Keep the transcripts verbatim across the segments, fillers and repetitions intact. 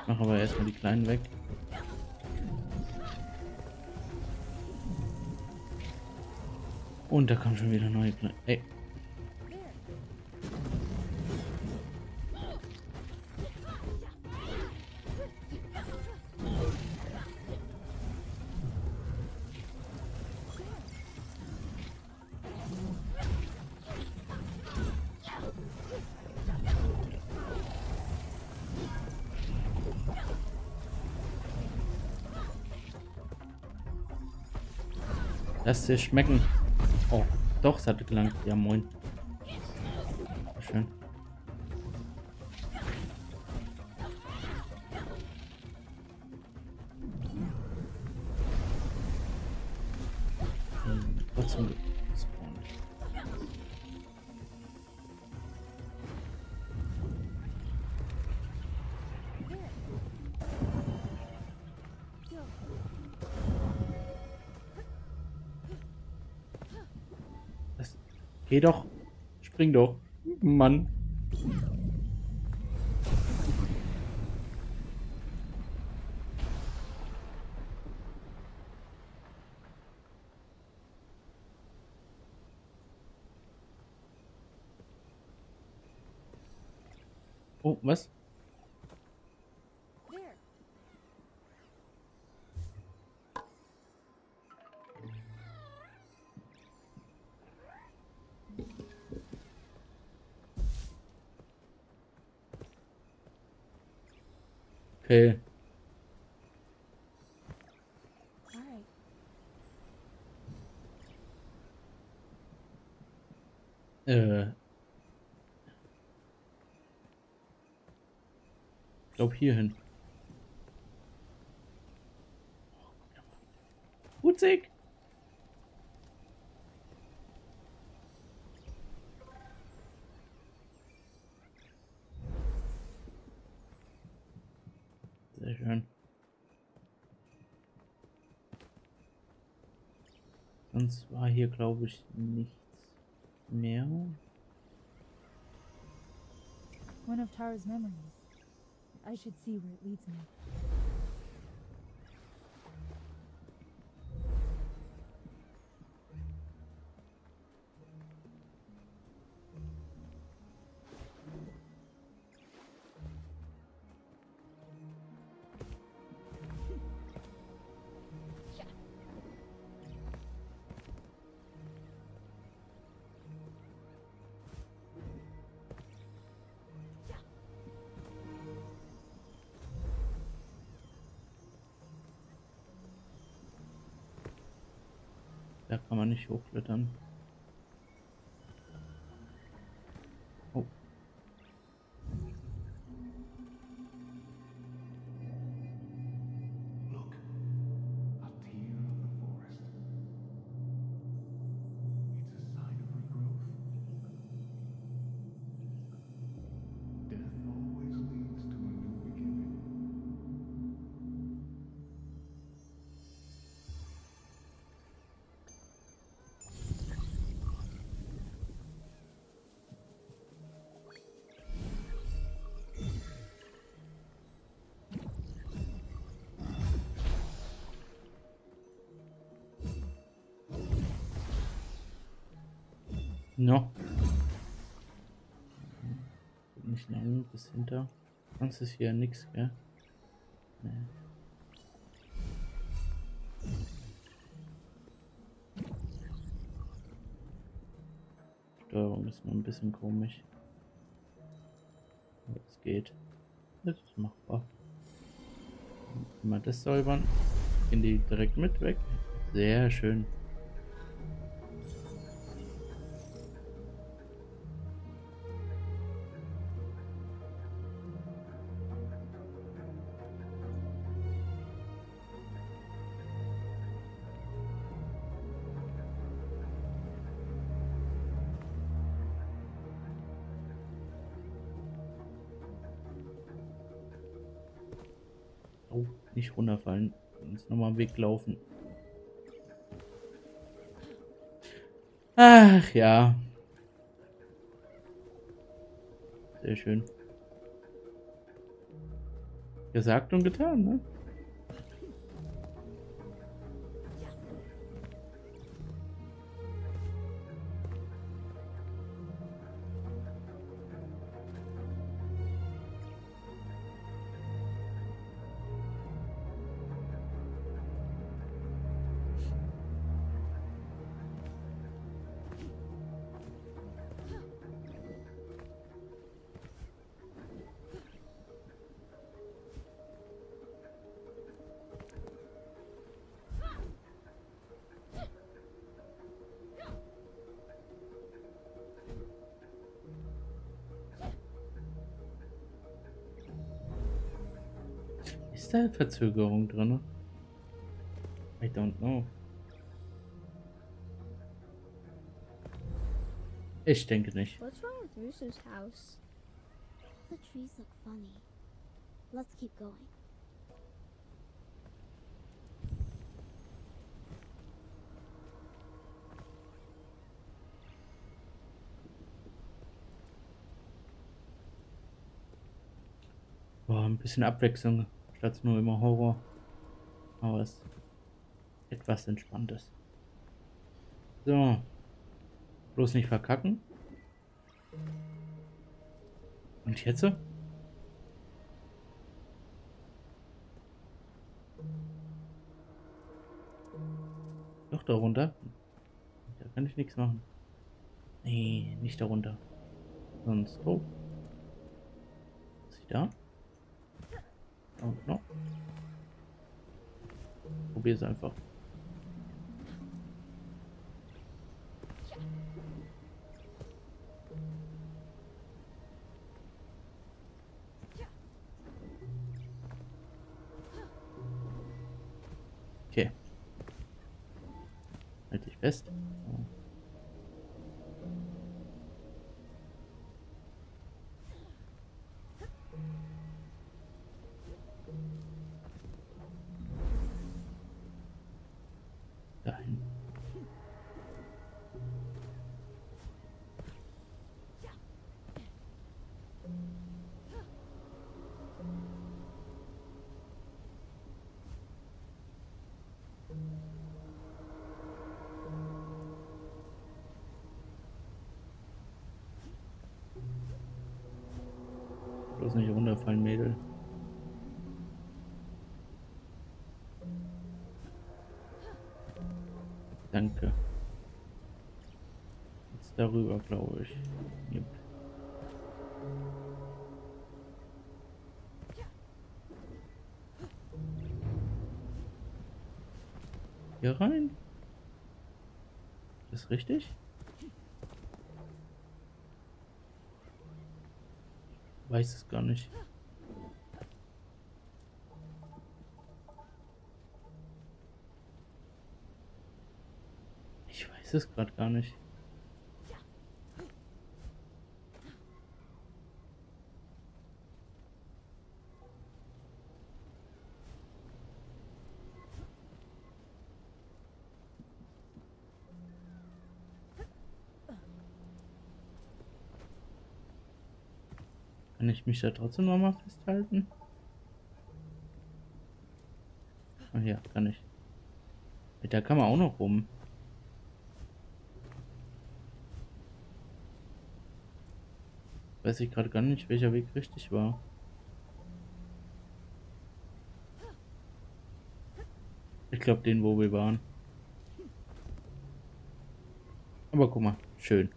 Ich mache aber erstmal die Kleinen weg. Und da kommen schon wieder neue Kleine. Ey. Lass dir schmecken. Oh, doch, es hat gelangt. Ja, moin. Schön. Hm, trotzdem gespawnt. Das, geh doch. Spring doch. Mann. Oh, was? Okay. Äh. Ich glaube hier hin. Putzig. Sehr schön. Sonst war hier, glaube ich, nichts mehr. One of Tara's memories. I should see where it leads me. Da kann man nicht hochklettern. Oh. Look, a tear of the forest. It's a sign of regrowth. Death always leads to a new beginning. No. Nicht lang bis hinter. Sonst ist hier nichts, gell? Nee. Steuerung ist nur ein bisschen komisch. Aber es geht. Das ist machbar. Mal das säubern. Gehen die direkt mit weg. Sehr schön. Oh, nicht runterfallen. Uns nochmal weglaufen. Ach ja. Sehr schön. Gesagt und getan, ne? Ist da Verzögerung drin? I don't know. Ich denke nicht. What's wrong with Rooster's house? The trees look funny. Let's keep going. Boah, ein bisschen Abwechslung, statt nur immer Horror. Aber es ist etwas Entspanntes. So. Bloß nicht verkacken. Und jetzt? Doch darunter. Da kann ich nichts machen. Nee, nicht darunter. Sonst. Oh. Ist sie da? Oh, no. Probier es einfach. Okay. Halt dich fest. Oh. Dahin. Bloß nicht runterfallen, Mädel. Danke. Jetzt darüber, glaube ich. Yep. Hier rein? Ist das richtig? Weiß es gar nicht. Ich weiß es gerade gar nicht. Kann ich mich da trotzdem noch mal festhalten? Ah ja, kann ich. Da kann man auch noch rum. Weiß ich gerade gar nicht, welcher Weg richtig war. Ich glaube den, wo wir waren. Aber guck mal, schön.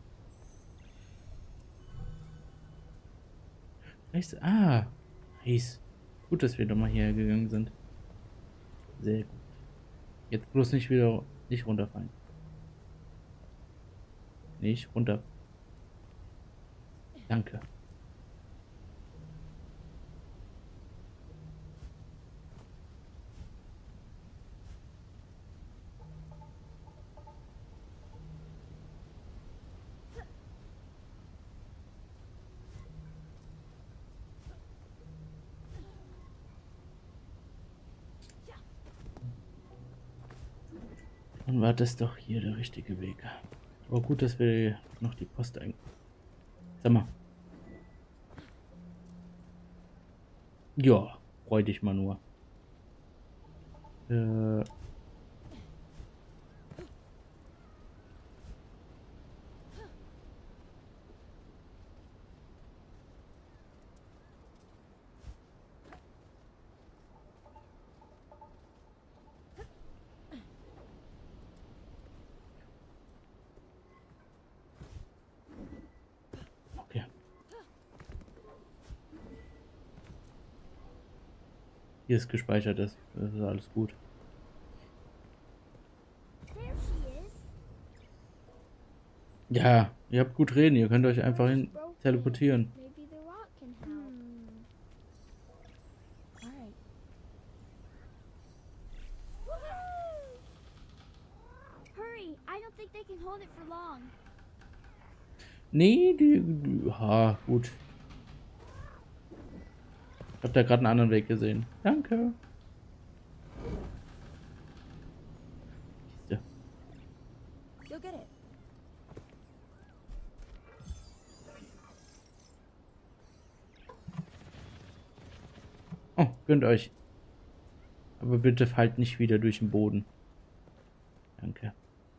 Nice. Ah, nice. Gut, dass wir doch mal hierher gegangen sind. Sehr gut. Jetzt bloß nicht wieder, nicht runterfallen. Nicht runter. Danke. Dann war das doch hier der richtige Weg. Aber gut, dass wir noch die Post ein... Sag mal. Ja, Freu dich mal nur. Äh. Okay. Hier ist gespeichert, das, das ist alles gut. There she is. Ja, ihr habt gut reden, ihr könnt euch einfach hin teleportieren. Maybe the rock can help. Hmm. Alright. Hurry! I don't think they can hold it for long. Nee, die. Ha, gut. Ich hab da gerade einen anderen Weg gesehen. Danke. Kiste. You'll get it. Oh, gönnt euch. Aber bitte fallt nicht wieder durch den Boden. Danke.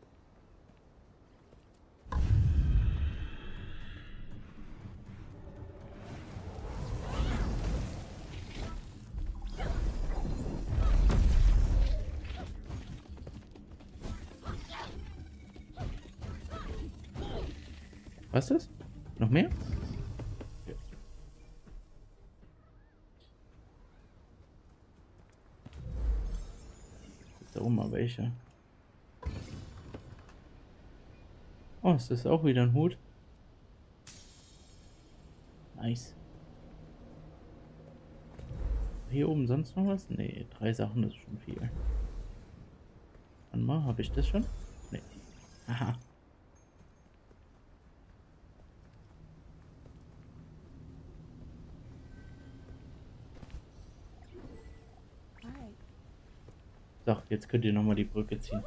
Was ist das? Noch mehr? Ja. Da oben mal welche. Oh, ist das auch wieder ein Hut? Nice. Hier oben sonst noch was? Nee, drei Sachen ist schon viel. Warte mal, habe ich das schon? Nee. Aha. Alright. So, jetzt könnt ihr nochmal die Brücke ziehen.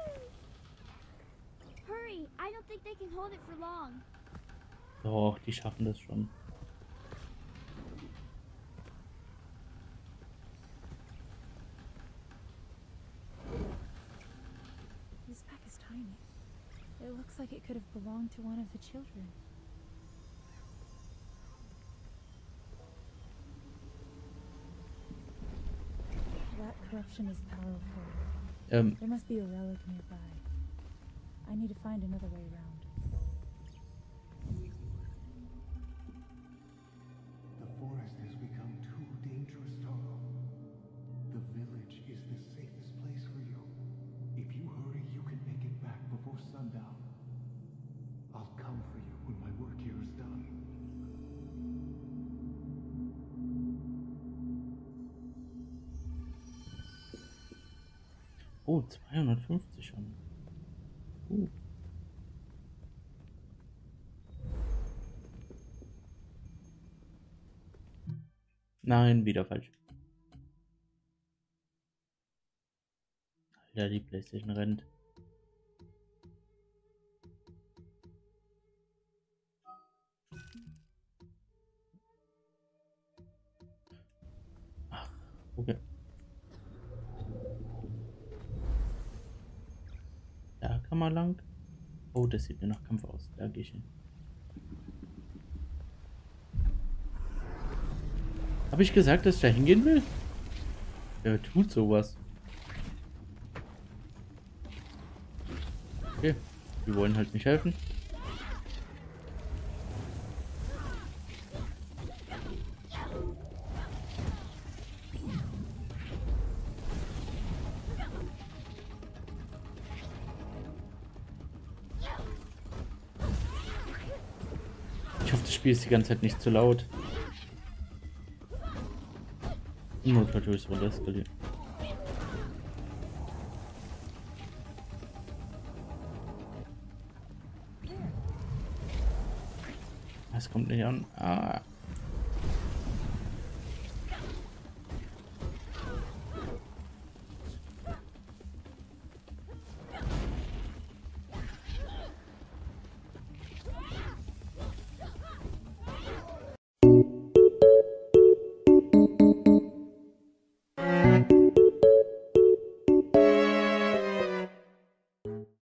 Hurry! I don't think they can hold it for long. Doch, die schaffen das schon. This pack is tiny. It looks like it could have belonged to one of the children. That corruption is powerful. Ähm, There must be a relic nearby. I need to find another way around. The forest has become too dangerous, Taro. The village is the safest place for you. If you hurry, you can make it back before sundown. I'll come for you when my work here is done. oh, zweihundertfünfzig schon. Uh. Nein, wieder falsch. Alter, die PlayStation rennt. Ach, okay. Da kann man lang. Oh, das sieht mir nach Kampf aus. Da gehe ich hin. Habe ich gesagt, dass ich da hingehen will? Wer tut sowas? Okay, die wollen halt nicht helfen. Ich hoffe, das Spiel ist die ganze Zeit nicht zu laut. Im Notfall tue ich es runter eskalieren. Es kommt nicht an. Ah.